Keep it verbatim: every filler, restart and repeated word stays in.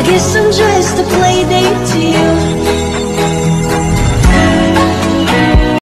I guess I'm just a play date to you.